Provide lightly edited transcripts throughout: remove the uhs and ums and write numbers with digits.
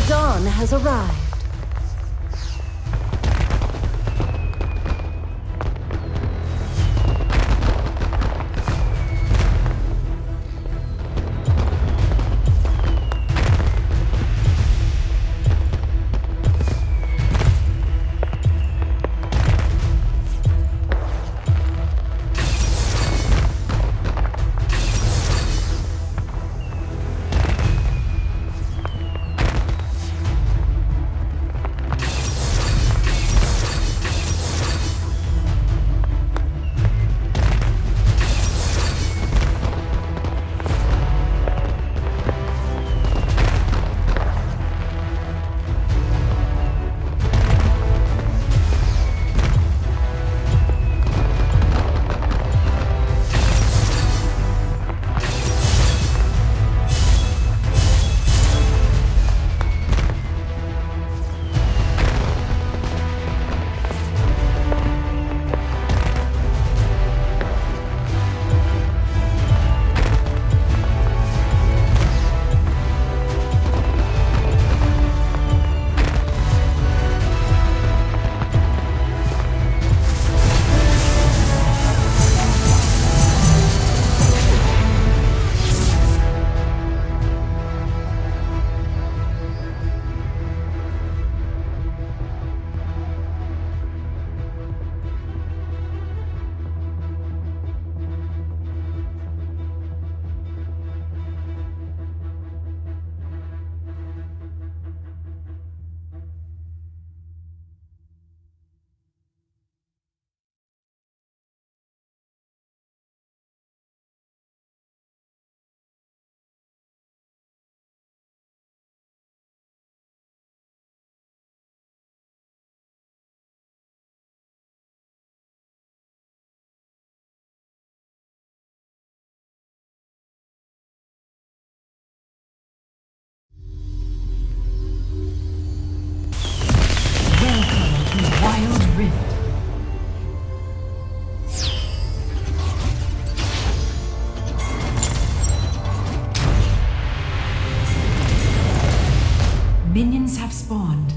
Dawn has arrived. Minions have spawned.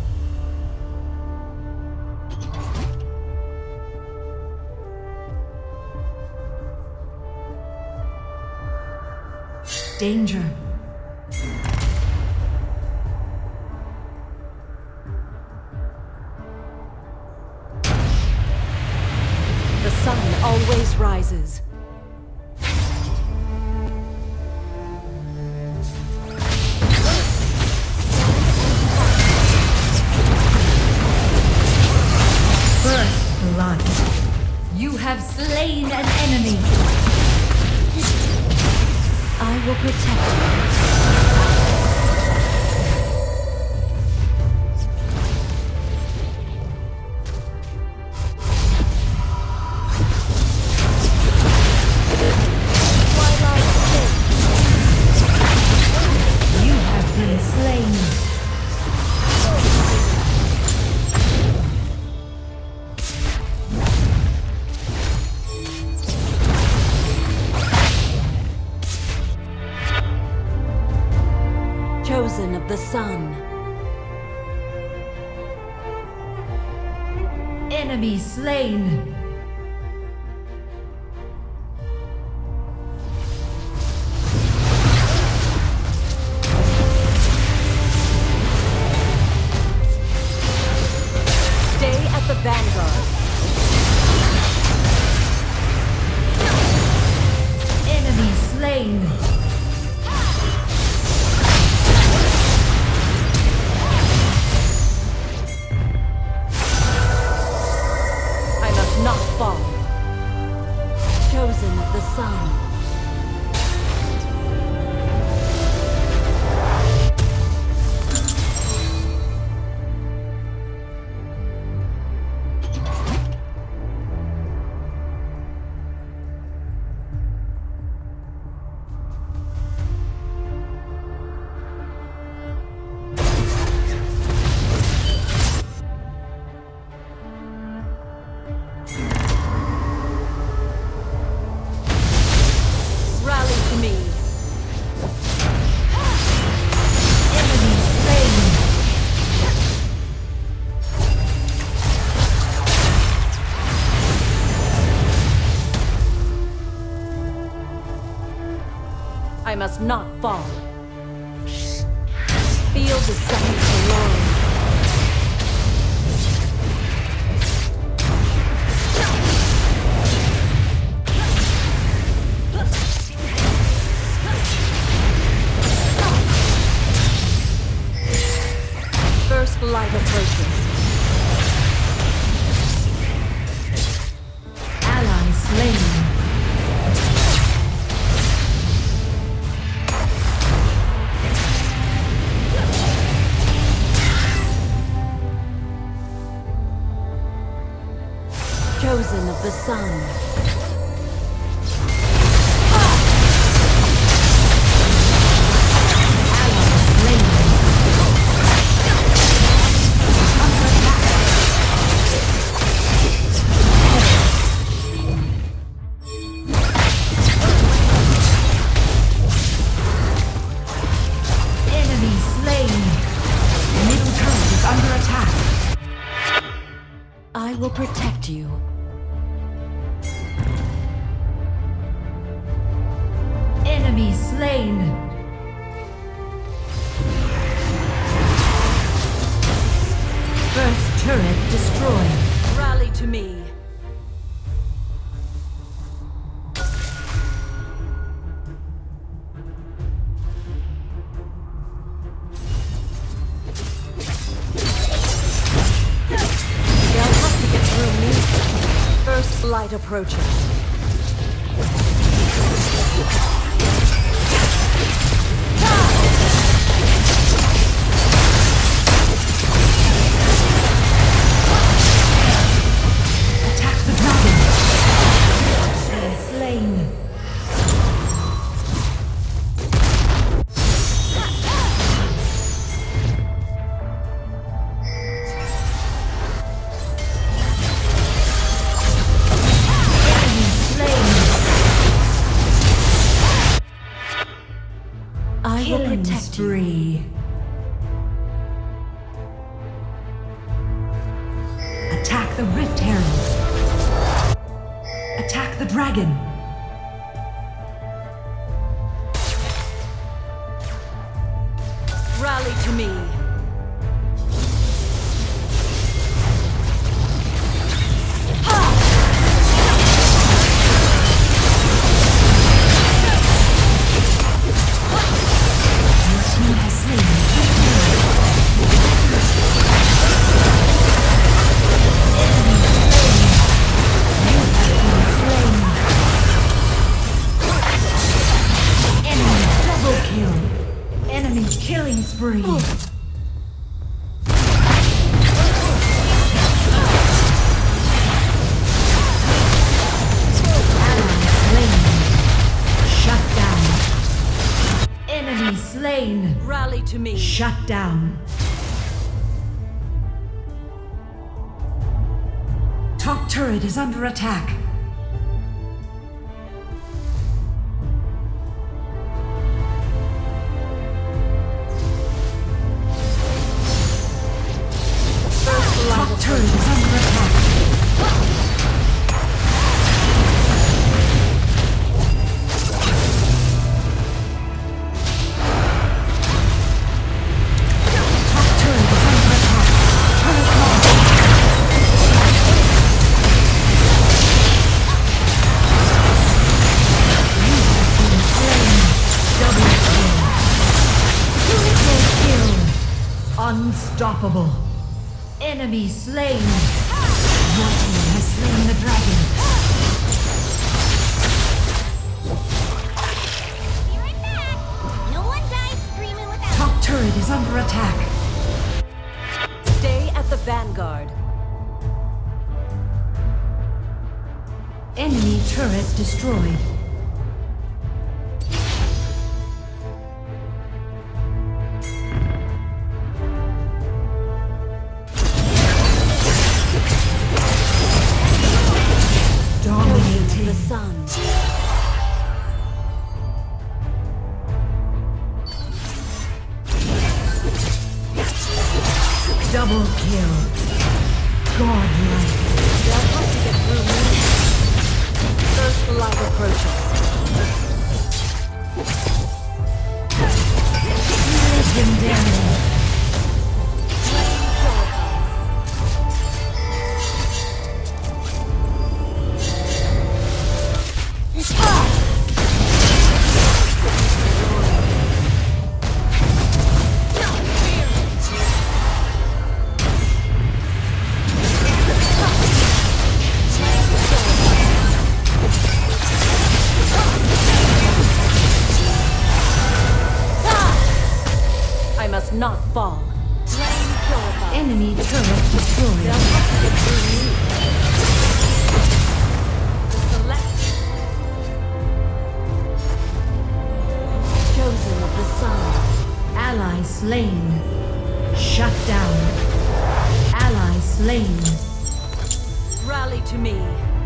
Danger. The sun always rises. First blood. You have slain an enemy. I will protect you. Chosen of the sun. Enemy slain. Stay at the vanguard. Enemy slain. Not must not fall. Feel the sun's glory. First light approaches. Ally slain. Chosen of the sun. I will protect you. Enemy slain. First turret destroyed. Rally to me. First light approaches. Attack the dragon. Slain. I will protect you. Attack the Rift Herald. Attack the dragon. Rally to me. Killing spree. Shut down. Enemy slain. Rally to me. Shut down. Top turret is under attack. Top turret is under attack. Top turret is under attack. Turret lost. You have been slain. Double kill. Triple kill. Unstoppable. Enemy slain! Your team has slain the dragon. Be right back. No one dies screaming without. Top turret is under attack. Stay at the vanguard. Enemy turret destroyed. The sun. Double kill. Godlike. They'll have to get through me. First light approaches. Legendary. I must not fall. Enemy turret destroyed. They'll have to get through me. Select. Chosen of the sun. Ally slain. Shut down. Ally slain. Rally to me.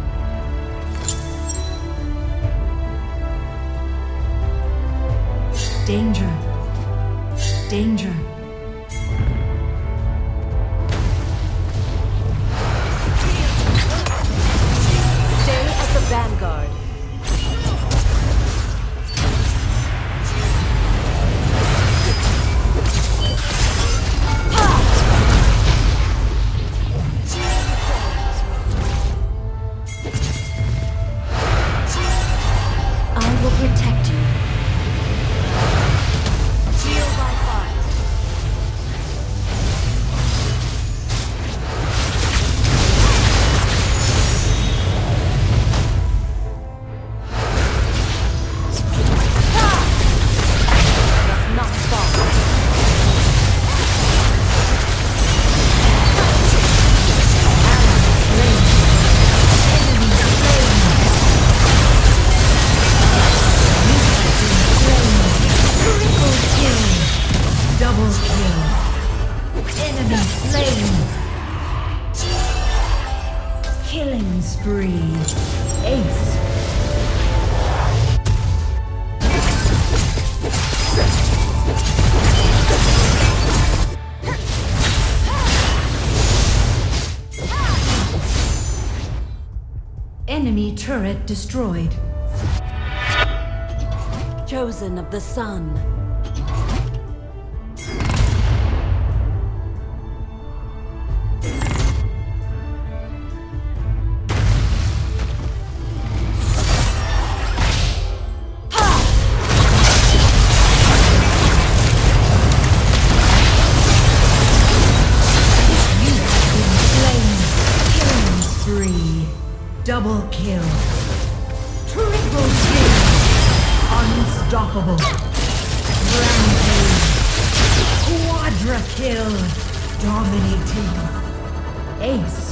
Danger. Danger. Stay at the vanguard. I will protect you. Heal by fire. Must not fall. Triple kill. Double kill. Enemy slain. Killing spree. Ace. Enemy turret destroyed. Chosen of the sun. Killing spree. Double kill. Triple kill. Unstoppable. Rampage. Quadra kill. Dominating. Ace.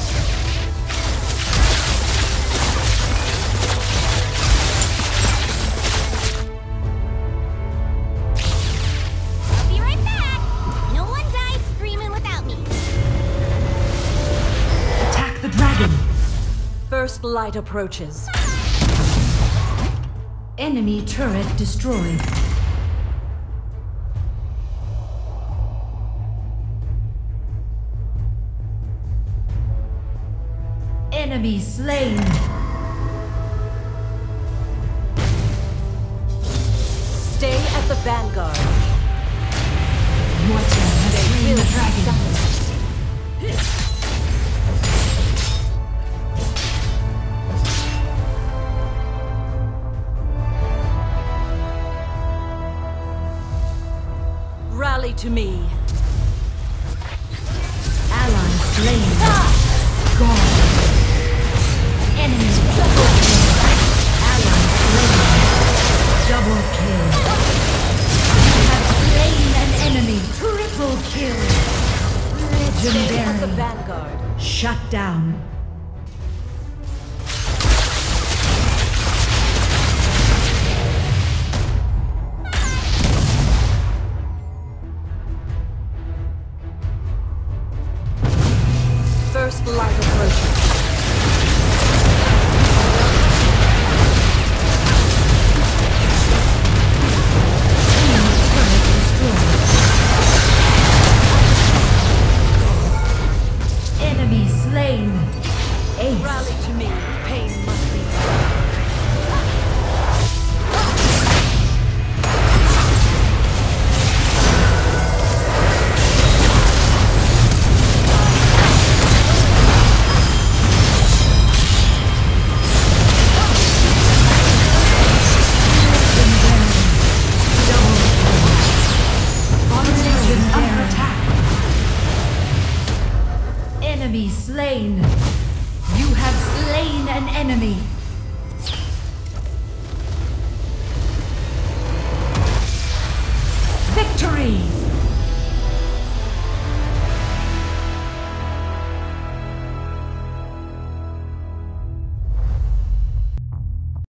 I'll be right back. No one dies screaming without me. Attack the dragon. First light approaches. Enemy turret destroyed. Enemy slain. Stay at the vanguard. Morten has slain the dragon. Rally to me. Ally slain. Gone. Enemy double kill. Ally slain. Double kill. You have slain an enemy. Triple kill. Stay at the Legendary. vanguard. Shut down. First light approaches. Enemy slain. Ace. Rally to me. Pain must be. Enemy slain. You have slain an enemy.